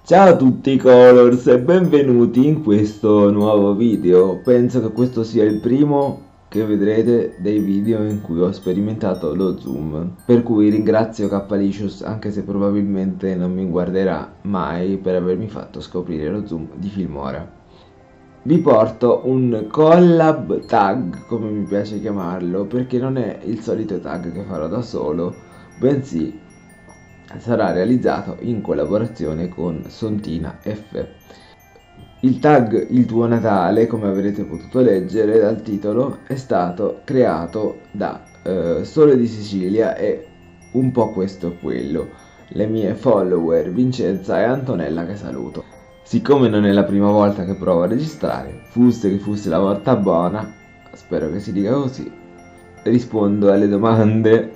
Ciao a tutti Colors e benvenuti in questo nuovo video. Penso che questo sia il primo che vedrete dei video in cui ho sperimentato lo zoom. Per cui ringrazio Capalicious anche se probabilmente non mi guarderà mai per avermi fatto scoprire lo zoom di Filmora. Vi porto un collab tag, come mi piace chiamarlo, perché non è il solito tag che farò da solo, bensì sarà realizzato in collaborazione con Sontina F. Il tag Il tuo Natale, come avrete potuto leggere dal titolo, è stato creato da Sole di Sicilia e un po' questo e quello, le mie follower Vincenza e Antonella che saluto. Siccome non è la prima volta che provo a registrare, fosse che fosse la volta buona, spero che si dica così, rispondo alle domande.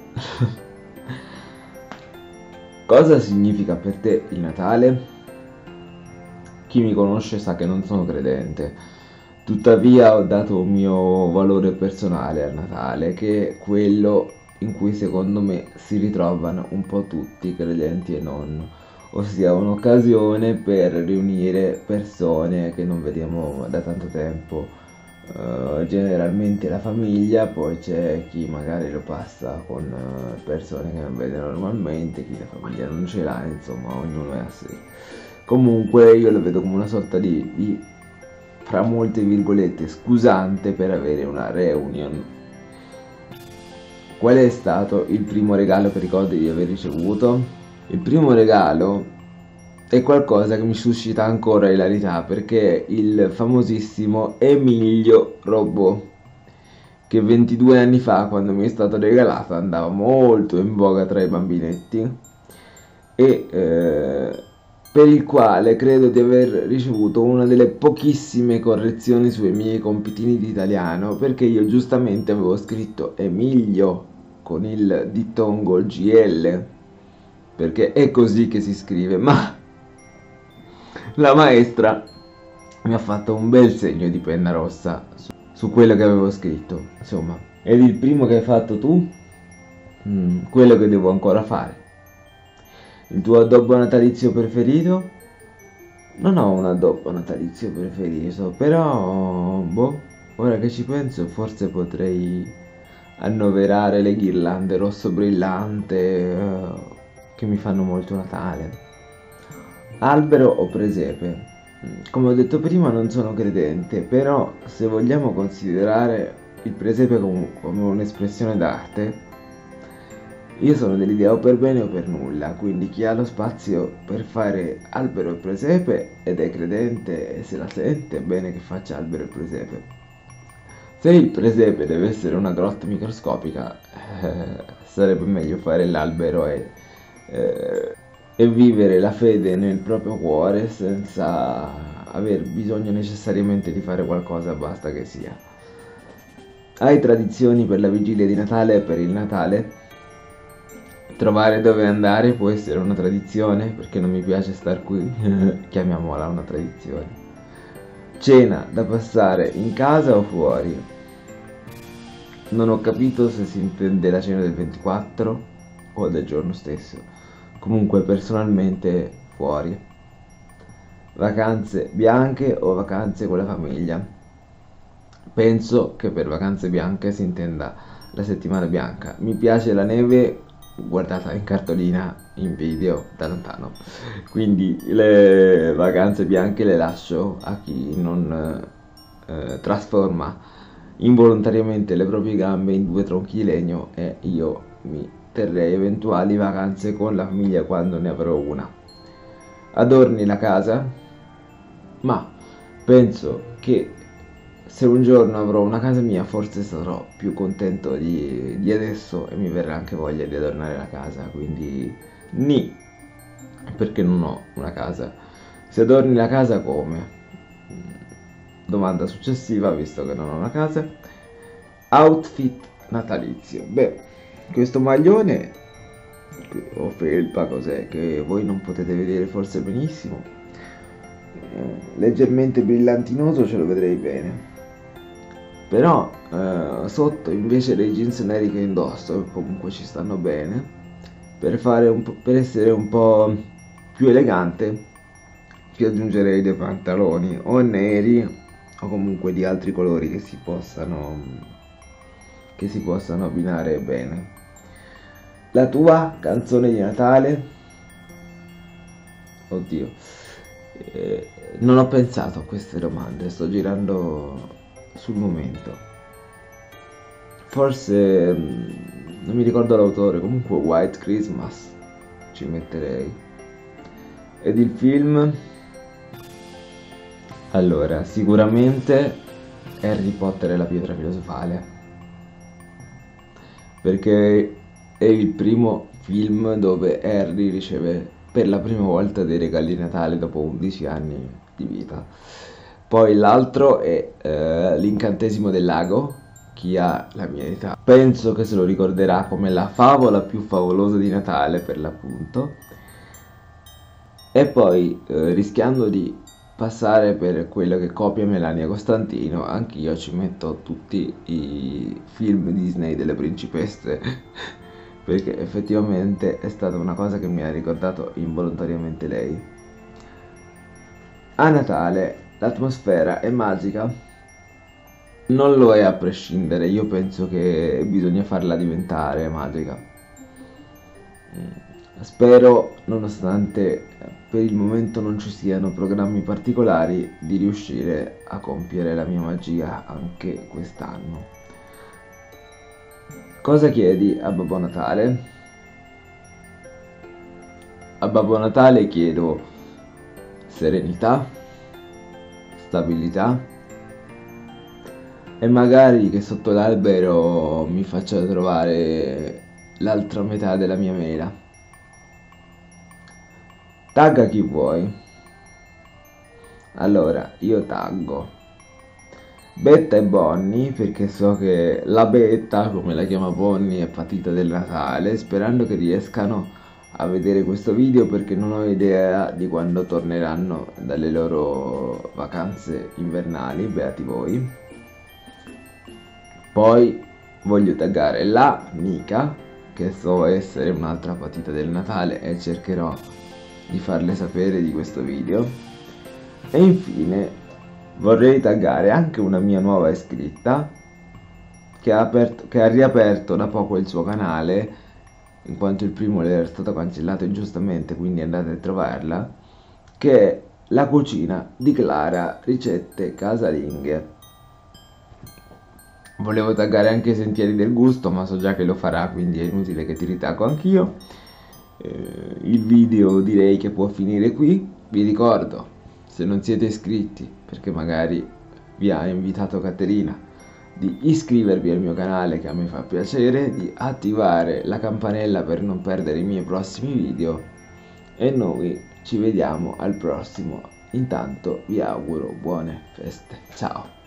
Cosa significa per te il Natale? Chi mi conosce sa che non sono credente, tuttavia ho dato un mio valore personale al Natale, che è quello in cui secondo me si ritrovano un po' tutti, credenti e non, ossia un'occasione per riunire persone che non vediamo da tanto tempo, generalmente la famiglia, poi c'è chi magari lo passa con persone che non vede normalmente, chi la famiglia non ce l'ha, insomma ognuno è a sé. Comunque io lo vedo come una sorta di fra molte virgolette scusante per avere una reunion. Qual è stato il primo regalo che ricordi di aver ricevuto? Il primo regalo è qualcosa che mi suscita ancora ilarità, perché è il famosissimo Emilio Robot, che 22 anni fa, quando mi è stato regalato, andava molto in voga tra i bambinetti e per il quale credo di aver ricevuto una delle pochissime correzioni sui miei compitini di italiano, perché io giustamente avevo scritto Emilio con il dittongo GL, perché è così che si scrive, ma la maestra mi ha fatto un bel segno di penna rossa su quello che avevo scritto. Insomma, ed il primo che hai fatto tu? Quello che devo ancora fare. Il tuo addobbo natalizio preferito? Non ho un addobbo natalizio preferito, però, boh, ora che ci penso, forse potrei annoverare le ghirlande rosso brillante che mi fanno molto Natale. Albero o presepe? Come ho detto prima non sono credente, però se vogliamo considerare il presepe come un'espressione d'arte, io sono dell'idea o per bene o per nulla, quindi chi ha lo spazio per fare albero e presepe ed è credente e se la sente, è bene che faccia albero e presepe. Se il presepe deve essere una grotta microscopica, sarebbe meglio fare l'albero e vivere la fede nel proprio cuore senza aver bisogno necessariamente di fare qualcosa, basta che sia. Hai tradizioni per la vigilia di Natale e per il Natale? Trovare dove andare può essere una tradizione, perché non mi piace star qui, chiamiamola una tradizione. Cena da passare in casa o fuori? Non ho capito se si intende la cena del 24 o del giorno stesso. Comunque personalmente fuori. Vacanze bianche o vacanze con la famiglia? Penso che per vacanze bianche si intenda la settimana bianca. Mi piace la neve guardata in cartolina in video da lontano, quindi le vacanze bianche le lascio a chi non trasforma involontariamente le proprie gambe in due tronchi di legno, e io mi terrei eventuali vacanze con la famiglia quando ne avrò una. Adorni la casa? Ma penso che se un giorno avrò una casa mia, forse sarò più contento di adesso e mi verrà anche voglia di adornare la casa, quindi ni, perché non ho una casa. Se adorni la casa come? Domanda successiva, visto che non ho una casa. Outfit natalizio. Beh, questo maglione o felpa, cos'è, che voi non potete vedere forse benissimo, leggermente brillantinoso, ce lo vedrei bene. Però sotto invece dei jeans neri che indosso, che comunque ci stanno bene, per essere un po' più elegante, più aggiungerei dei pantaloni o neri o comunque di altri colori che si possano abbinare bene. La tua canzone di Natale? Oddio, non ho pensato a queste domande, sto girando sul momento. Forse non mi ricordo l'autore, comunque White Christmas ci metterei. Ed il film? Allora, sicuramente Harry Potter e la pietra filosofale, perché è il primo film dove Harry riceve per la prima volta dei regali di Natale dopo 11 anni di vita. Poi l'altro è L'incantesimo del lago. Chi ha la mia età penso che se lo ricorderà come la favola più favolosa di Natale, per l'appunto. E poi rischiando di passare per quello che copia Melania Costantino, anch'io ci metto tutti i film Disney delle principesse perché effettivamente è stata una cosa che mi ha ricordato involontariamente lei. A Natale l'atmosfera è magica? Non lo è a prescindere, io penso che bisogna farla diventare magica. Spero, nonostante per il momento non ci siano programmi particolari, di riuscire a compiere la mia magia anche quest'anno. Cosa chiedi a Babbo Natale? A Babbo Natale chiedo serenità, stabilità e magari che sotto l'albero mi faccia trovare l'altra metà della mia mela. Tagga chi vuoi. Allora, io taggo Betta e Bonnie perché so che la Betta, come la chiama Bonnie, è patita del Natale, sperando che riescano a vedere questo video perché non ho idea di quando torneranno dalle loro vacanze invernali, beati voi. Poi voglio taggare la Mica, che so essere un'altra patita del Natale e cercherò di farle sapere di questo video. E infine vorrei taggare anche una mia nuova iscritta che ha riaperto da poco il suo canale, in quanto il primo le era stato cancellato ingiustamente, quindi andate a trovarla, che è La cucina di Clara Ricette Casalinghe. Volevo taggare anche i Sentieri del Gusto, ma so già che lo farà, quindi è inutile che ti ritaggo anch'io. Il video direi che può finire qui. Vi ricordo, se non siete iscritti, perché magari vi ha invitato Caterina, di iscrivervi al mio canale, che a me fa piacere, di attivare la campanella per non perdere i miei prossimi video e noi ci vediamo al prossimo. Intanto vi auguro buone feste. Ciao!